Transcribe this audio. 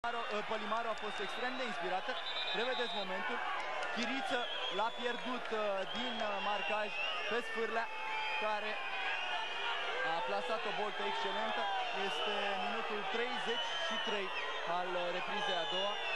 Pălimaru a fost extrem de inspirată. Revedeți momentul. Chiriță l-a pierdut din marcaj pe Sfârlea, care a plasat o boltă excelentă. Este minutul 33 al reprizei a doua.